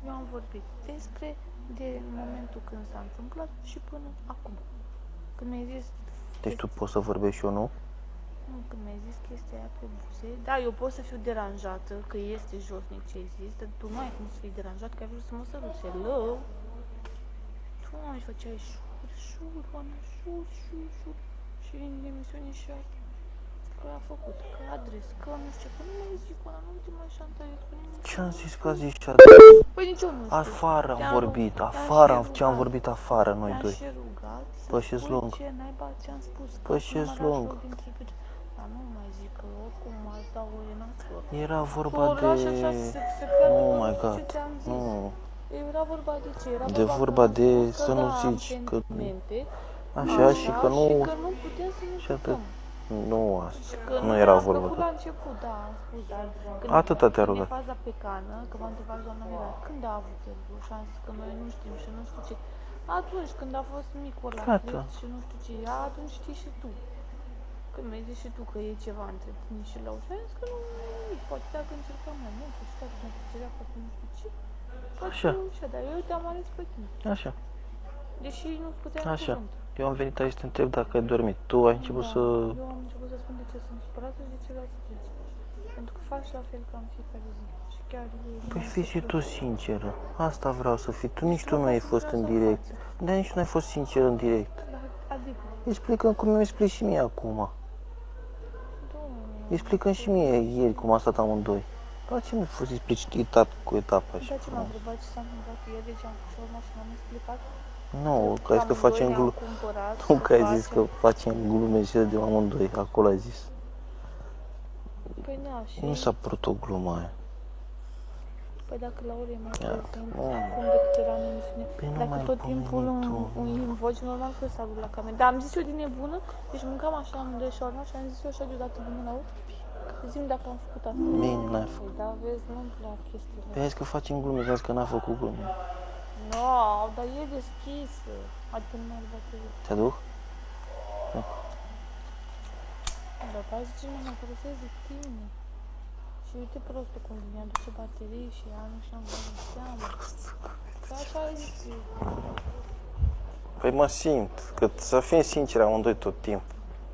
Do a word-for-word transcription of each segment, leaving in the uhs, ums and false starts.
eu am vorbit despre de momentul când s-a întâmplat și până acum. Când mi-ai zis... Deci tu poți să vorbești și eu nu? Nu, când mi-ai zis chestia aia pe buze, da, eu pot să fiu deranjată, că este josnic ce ai zis, dar tu nu ai cum să fii deranjat, că ai vrut să mă săruți. Hello? Tu nu mai făceai șur, șur, Oana, șur, șur, șur. Și în emisiune și eu, că a făcut, că adres, că nu știu ce, că nu mi-ai zis, Oana, nu te mai șantazezi cu nimic. Ce am zis că a zis și Păi nici eu nu știu. afară am vorbit, afară, ce am vorbit afară noi doi. Te-am și rugat să Păi și-s spui lung. ce naiba ți-am spus. Păi și-s lung. Dar nu mai zic că oricum mai dau o enaților. Era vorba de... Oh my god, nu. Era vorba de ce? Era De vorba de să nu da, zici că... Așa, Așa și că nu... Și că nu putem să ne jucăm. Nu asta, nu era vorba de... La început, da, am spus, dar... Atâta te-a rugat. Când e faza pe cană, că m-a întrebat doamna Mira, când a avut el și am zis că noi nu știm și nu știu ce. Atunci, când a fost micul ăla și nu știu ce, atunci știi și tu. Când mi-ai zis și tu că e ceva între tine și la ușă, am zis că nu e nimic, poate dacă încercăm mai mult, și dacă ne plăcerea, poate nu știu ce. Așa. Așa, dar eu te-am ales pe tine. Așa. Deși nu puteam Așa. cuvânt. Eu am venit aici să te întreb dacă ai dormit. Tu ai început Da, să... eu am început să spun de ce sunt supărată și de ce vreau să pleci. Pentru că faci la fel ca în fiecare zi. Și chiar e... Păi fii și tu sinceră. Asta vreau să fii. Tu nici tu nu ai fost în direct. Dar nici nu ai fost sinceră în direct. Adică? Explicăm cum mi-ai spus și mie acum. Explicăm și mie ieri cum a stat amândoi. Dar ce mi-a fost explici etapă cu etapă așa? Da, ce m-a întrebat ce s-a întâmplat cu el, deci am făcut urma și m-am explicat. Nu, că ai zis că facem glume. Nu, că ai zis că facem glume și de amândoi. Acolo ai zis. Păi da, și... Nu s-a părut o glumă aia. Păi dacă Laura e mai prezent, cum decât era în emisiune, dacă tot timpul îi invoci, normal că s-a dus la cameră. Dar am zis eu din nebună, deci mâncam așa amândoi șaurma și am zis eu așa deodată bună la urmă. Zi-mi dacă am făcut asta. Bine, n-ai făcut. Păi da, vezi, nu-mi plac chestiile. Păi ai zis că facem glume, zici că n-a făcut glume. Nu, dar e deschisă. Adică nu mai are baterie. Te aduc? Dar pe azi zice, mă folosesc de tine. Și uite prostul cum mi-a aduce baterii și ea nu și-am văzut seama. Că așa ai zis. Păi mă simt, că să fim sinceri amândoi tot timpul.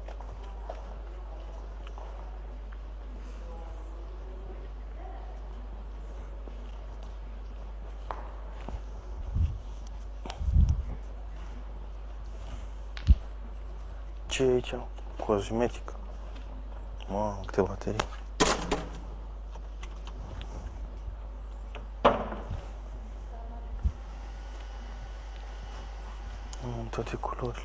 Ce e aici? Cosmetică. Mamă, câte baterii. În toate culorile.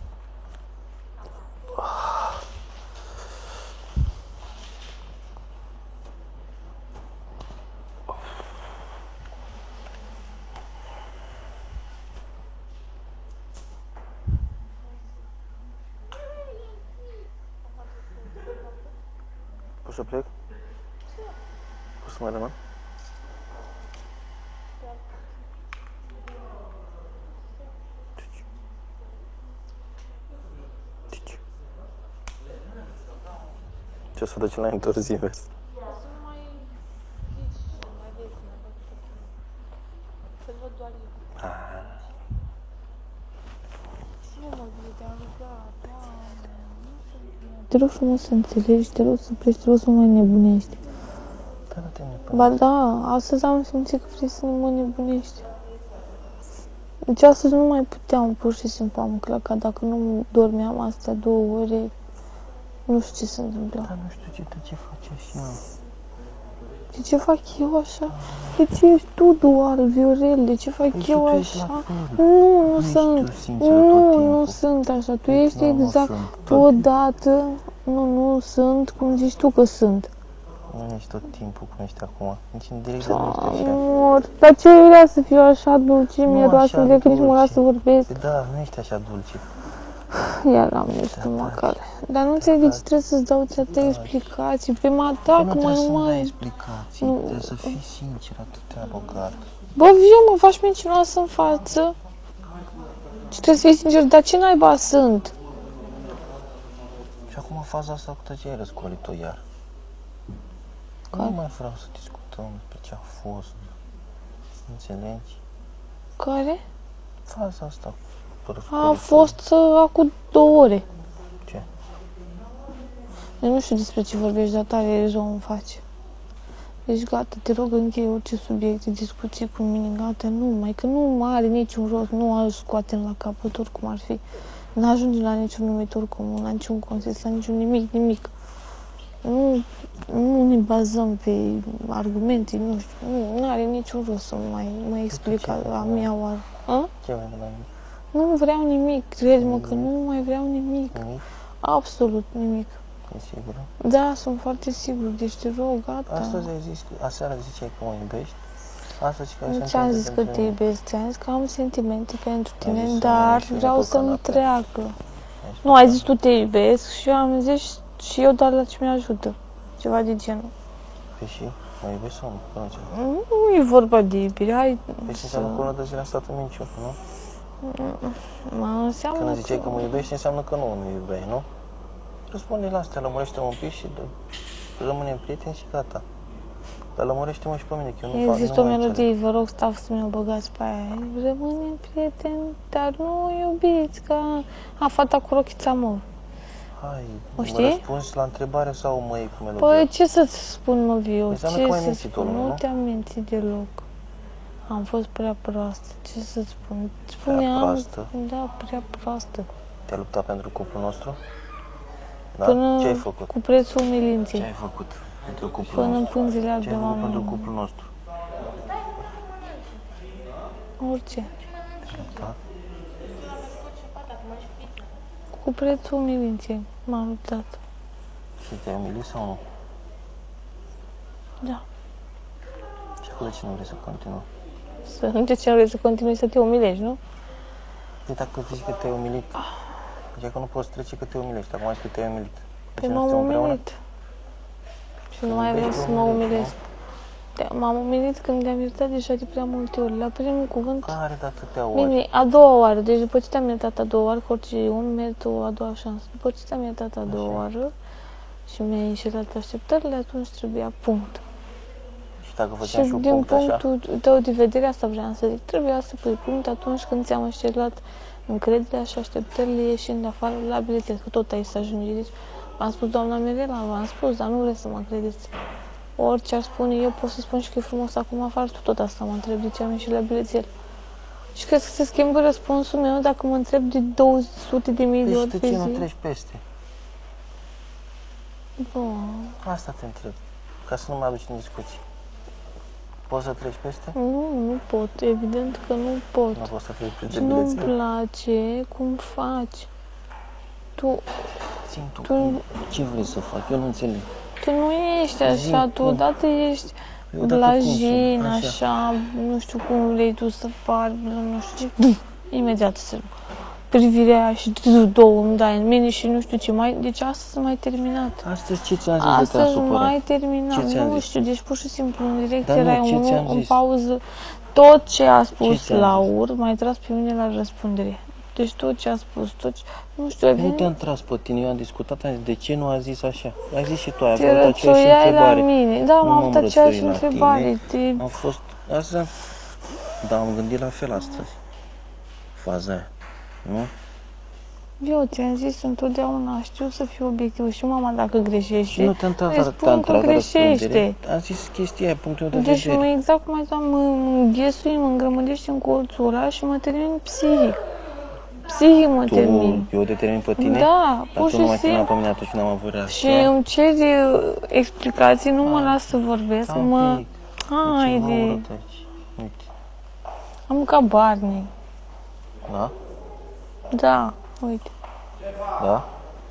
Poți să plec? Poți să mai rămân? Ce o să duci la întors invers? Să nu mai zici, mai vezi, mai văd tot. Să-l văd doar eu. Nu mă vede, te-am rugat, Doamne, nu sunt... Te rog frumos să înțelegi, te rog să pleci, te rog să nu mai nebunești. Dar nu te nebunești. Ba da, astăzi am simțit că vrei să nu mă nebunești. Deci astăzi nu mai puteam, pur și simplu am clăcat, dacă nu dormeam astea două ore, nu știu ce se întâmplă. Dar nu știu ce, de ce faci așa? De ce fac eu așa? De ce ești tu dual, Viorel? De ce fac Păi eu tu așa? Nu, nu sunt. Nu, nu sunt așa. Tu ești exact odată. Nu, nu sunt cum zici tu că sunt. Nu ești tot timpul cum ești acum. Nici în direct nu ești așa. Amor, dar ce vrea să fiu așa dulce, miroasă, de că nici mă las să vorbesc. Da, nu ești așa dulce. Iar am eu stomacale. Dar nu înțeleg de ce trebuie să-ți dau atâtea explicații. Pe mă atac, mă, nu mai... explicații, trebuie să fii sincer, atâtea băgat. Bă, viu, mă faci mincinoasă în față. Și trebuie să fii sincer, dar ce naiba sunt? Și acum faza asta cu tăceai răscolit-o iar. Nu mai vreau să discutăm despre ce a fost. Înțelegi? Care? Faza asta. A fost uh, acum două ore. Ce? Eu nu știu despre ce vorbești, dar tare rău îmi faci. Deci gata, te rog, închei orice subiect de discuție cu mine, gata, nu mai, că nu are niciun rost, nu îl scoatem la capăt, oricum ar fi. Nu ajunge la niciun numitor comun, la niciun consens, la niciun nimic, nimic. Nu, nu ne bazăm pe argumente, nu știu, nu, nu are niciun rost să mai, mai explic a, a mea oară. A? Ce mai de la mine? Nu vreau nimic, crede-mă că nu mai vreau nimic. Nimic? Absolut nimic. E sigură? Da, sunt foarte sigur, deci te rog, gata. Astăzi ai zis, aseară ziceai că mă iubești? Astăzi că Nu ți-am zis că te iubesc, ți-am zis că am sentimente pentru tine, zis să dar mergi și vreau pe să-mi canapea. treacă. Nu, ai zis tu te iubesc și eu am zis și eu doar la ce mi-ajută. Ceva de genul. Păi și? Mă iubești sau nu? Nu, Nu e vorba de iubire, hai păi ce să... înseamnă că una de zile am stat în minciună, nu? Mă înseamnă Când ziceai că... că mă iubești, înseamnă că nu mă iubeai, nu? Răspunde la astea, lămurește-mă un pic și dă- rămânem prieteni și gata. Dar lămurește-mă și pe mine, că eu nu fac, Există nu o mai melodie, înțeleg. vă rog, staff să mi-o băgați pe aia. Rămânem prieteni, dar nu iubiți, ca... A, fata cu rochița mov. Hai, O mă știi? răspunzi la întrebare sau mă iei cu melodie? Păi ce să-ți spun, mă, Viu? Înseamnă că Ce m-ai să mințit, spun? omule, Nu nu? te-am mințit deloc. Am fost prea proastă. Ce să-ți spun? Prea Spuneam... proastă? Da, prea proastă. Te-ai luptat pentru cuplul nostru? Da? Până Ce ai făcut? cu prețul Ce umilinței. ai făcut pentru cuplul Până în nostru? pânzele Ce albe, ai făcut pentru mamă. cuplul nostru? Orice. Da? Cu prețul umilinței m-am luptat. Și te-ai umilit sau nu? Da. Și acum de ce nu vrei să continuăm? Să nu de ce nu vrei să continui să te umilești, nu? Păi dacă zici că te-ai umilit, zici că nu poți trece că te umilești. Acum zici că te-ai umilit. De Că ce nu m-am suntem împreună? umilit. Și nu mai vreau să mă umilesc. Te- M-am umilit când te-am iertat deja de prea multe ori. La primul cuvânt... Care de atâtea ori? Bine, a doua oară. Deci după ce te-am iertat a doua oară, că orice om merită o a doua șansă. După ce te-am iertat a doua oară și mi-ai înșelat așteptările, atunci trebuia punct. Și dacă Și făceam și un din punct așa? punctul tău de vedere, asta vreau să zic, trebuia să pui punct atunci când ți-am înșelat încrederea și așteptările ieșind afară la bilețel, că tot aici să ajunge. Deci v-am spus, doamna Mirela, v-am spus, dar nu vreți să mă credeți. Orice ar spune eu, pot să spun și că e frumos acum afară, tu tot asta mă întreb de ce am ieșit la bilețel. Și crezi că se schimbă răspunsul meu dacă mă întreb de două sute de mii de Păi și ori de pe ce nu zi? treci peste? Bun. Asta te întreb, ca să nu mai aduci în discuții. Poți să treci peste? Nu, nu pot, evident că nu pot. Nu poți să treci peste Și nu-mi bilețel. place cum faci. Tu, Țin tu, tu, ce vrei să fac? Eu nu înțeleg. tu nu ești așa, Zi, tu cum? odată ești Eu odată cum blajin, sunt, așa. așa, nu știu cum vrei tu să pari, nu știu ce, imediat să privirea aia și tu două îmi dai în mine și nu știu ce mai, deci astăzi m-ai terminat. Astăzi ce ți-am zis de te-a Astăzi supărat? m-ai terminat, Ce ți-am nu zis? știu, deci pur și simplu în direct Dar nu, erai ce unul ți-am în zis? pauză, tot ce a spus ți-am la zis? ur, m-ai tras pe mine la răspundere. Deci tot ce a spus, tot ce, nu știu, Eu nu evident, te-am tras pe tine, eu am discutat, am zis, de ce nu a zis așa? Ai zis și tu, ai te avut aceeași rățuiai la întrebare. mine. Da, Nu am m-am avut aceeași rățuit la întrebare. Te... Am fost, asta, dar am gândit la fel astăzi. Faza aia, nu? Eu ți-am zis întotdeauna, știu să fiu obiectiv și mama dacă greșește, Și nu te-am tras, îi te-am spun că tras la răspundere. greșește. Am zis chestia aia, punctul meu de Deci mă, vedere. exact cum ai zis, mă înghesui, mă îngrămădești în colțul ăla și mă termin psihic. Psihic mă Tu, termin. eu te termin pe tine? Da, Dar pur tu nu și mai termina pe simplu. mine atunci când am avut Și reacția. îmi ceri explicații, nu mă las să vorbesc, Da, un mă... pic. E ceva Haide, urât aici. Uite. am ca Barney. Da? Da, uite. Da?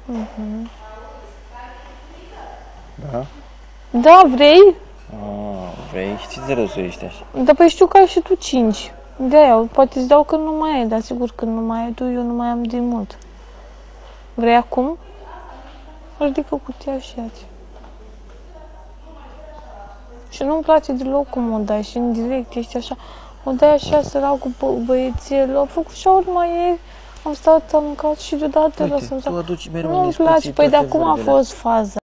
Da? Da, vrei? Ah, vrei? Știi de răzuiești așa. Dar păi știu că ai și tu cinci. De-aia, poate îți dau când nu mai ai, dar sigur când nu mai ai tu, eu nu mai am de mult. Vrei acum? Ridică cutia și ia-ți. Și nu-mi place deloc cum o dai și în direct ești așa. O dai așa săracul bă- băiețel, au făcut și urma ieri, am stat, am mâncat și deodată Uite, lăsăm. tu aduci mereu în Nu-mi discuții place, păi de toate acum a vorbele. fost faza.